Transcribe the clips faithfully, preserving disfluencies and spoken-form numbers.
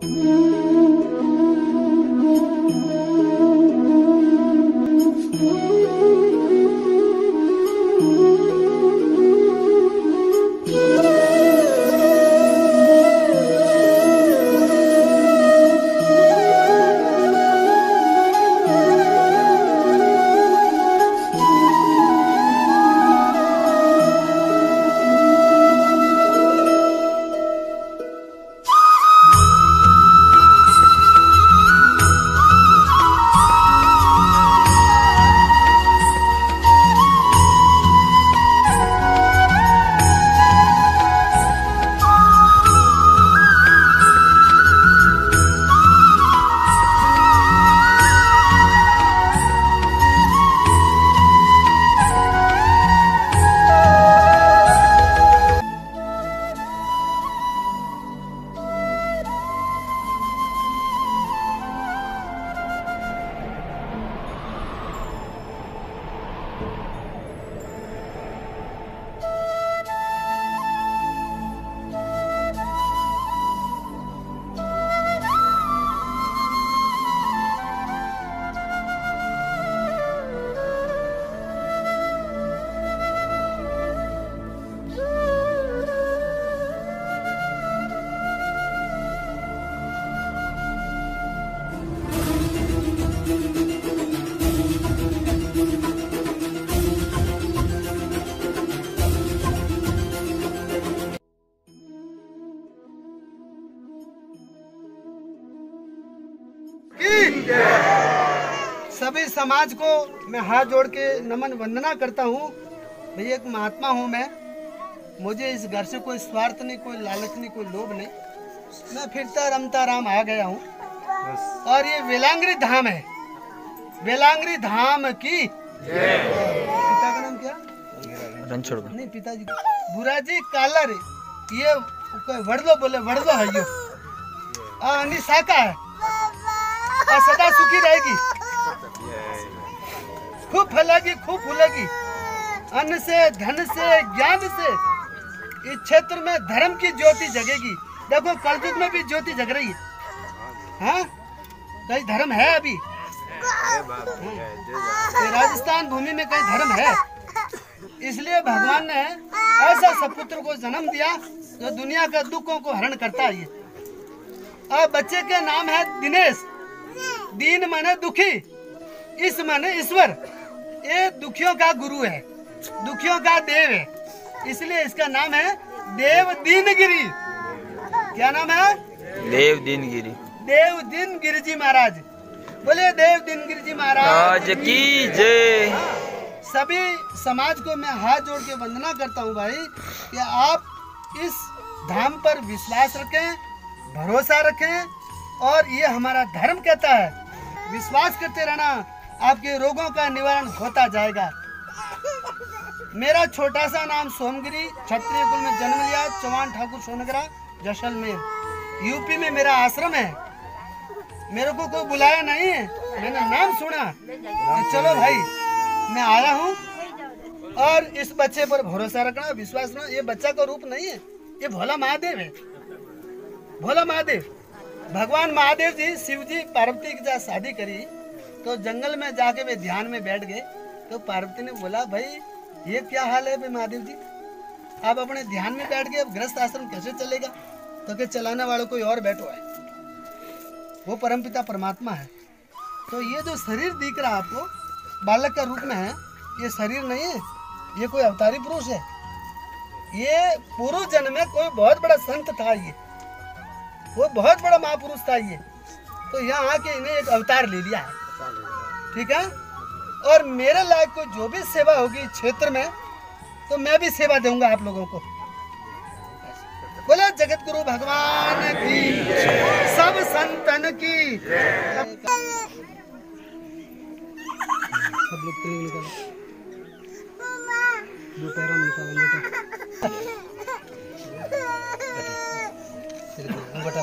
सभी समाज को मैं हाथ जोड़ के नमन वंदना करता हूँ। भैया एक महात्मा हूँ मैं, मुझे इस घर से कोई स्वार्थ नहीं, कोई लालच नहीं, कोई लोभ नहीं। मैं फिरता रमता राम आ गया हूँ। और ये वेलांगरी धाम है, वेलांगरी धाम की। पिता का नाम क्या? रणछोड़ नहीं, पिताजी बुराजी कालर। ये वड़लो बोले, वड़लो है यो। आ, शाखा है और सदा सुखी रहेगी, खूब फैलेगी, खूब फूलेगी। अन्न से, धन से, ज्ञान से इस क्षेत्र में धर्म की ज्योति जगेगी। देखो कलयुग में भी ज्योति जग रही है। हाँ, कहीं धर्म है अभी? राजस्थान भूमि में कहीं धर्म है? इसलिए भगवान ने ऐसा सपुत्र को जन्म दिया जो दुनिया के दुखों को हरण करता है। और बच्चे के नाम है दिनेश। दीन माने दुखी, इस माने ईश्वर। ये दुखियों का गुरु है, दुखियों का देव है, इसलिए इसका नाम है देव दीनगिरी। क्या नाम है? देव दीनगिरी। देव दीनगिरी जी महाराज। बोले देव दीनगिरी जी महाराज की जय। सभी समाज को मैं हाथ जोड़ के वंदना करता हूँ भाई कि आप इस धाम पर विश्वास रखें, भरोसा रखें। और ये हमारा धर्म कहता है, विश्वास करते रहना, आपके रोगों का निवारण होता जाएगा। मेरा छोटा सा नाम सोमगिरी, क्षत्रिय कुल में जन्म लिया, चौहान ठाकुर सोनगरा, जैसलमेर यूपी में मेरा आश्रम है। मेरे को कोई बुलाया नहीं है, मैंने नाम सुना तो चलो भाई मैं आया हूँ। और इस बच्चे पर भरोसा रखना, विश्वास रखना। ये बच्चा का रूप नहीं है, ये भोला महादेव है। भोला महादेव, भगवान महादेव जी, शिव जी पार्वती के साथ शादी करी तो जंगल में जाके वे ध्यान में बैठ गए। तो पार्वती ने बोला भाई ये क्या हाल है भाई महादेव जी, आप अपने ध्यान में बैठ गए, अब गृहस्थ आश्रम कैसे चलेगा? तो के चलाने वालों कोई और बैठो है, वो परमपिता परमात्मा है। तो ये जो शरीर दिख रहा है आपको बालक का रूप में है, ये शरीर नहीं है, ये कोई अवतारी पुरुष है। ये पूर्व जन्म में कोई बहुत बड़ा संत था, ये वो बहुत बड़ा महापुरुष था ये। तो यहाँ आके इन्हें एक अवतार ले लिया है, ठीक है। और मेरे लायक को जो भी सेवा होगी क्षेत्र में, तो मैं भी सेवा दूंगा आप लोगों को। बोले जगत गुरु भगवान की, सब संतन की। सब लोग प्रेम निकालो, दो पैरों में निकालो बेटा।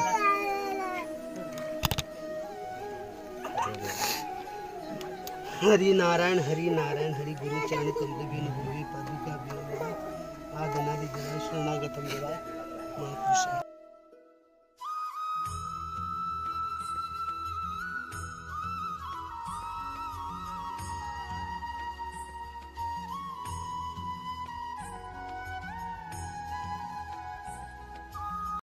हरि नारायण हरि नारायण हरि गुरु चरण कमल बिन होई पादुका बिन आदनादि जय शरणागतम देवाय महापुरुष।